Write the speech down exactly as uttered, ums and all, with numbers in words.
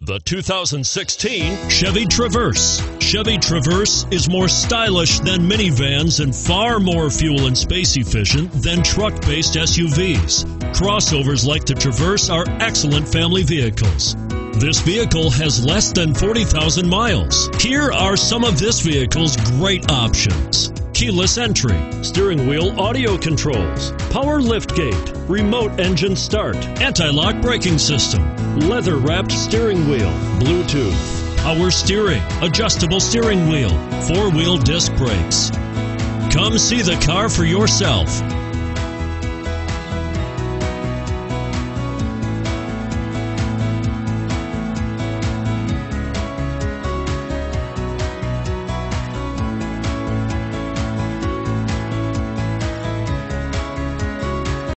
The two thousand sixteen Chevy Traverse. Chevy Traverse is more stylish than minivans and far more fuel and space efficient than truck-based S U Vs. Crossovers like the Traverse are excellent family vehicles. This vehicle has less than forty thousand miles. Here are some of this vehicle's great options: keyless entry, steering wheel audio controls, power liftgate, remote engine start, anti-lock braking system, leather-wrapped steering wheel, Bluetooth, power steering, adjustable steering wheel, four-wheel disc brakes. Come see the car for yourself.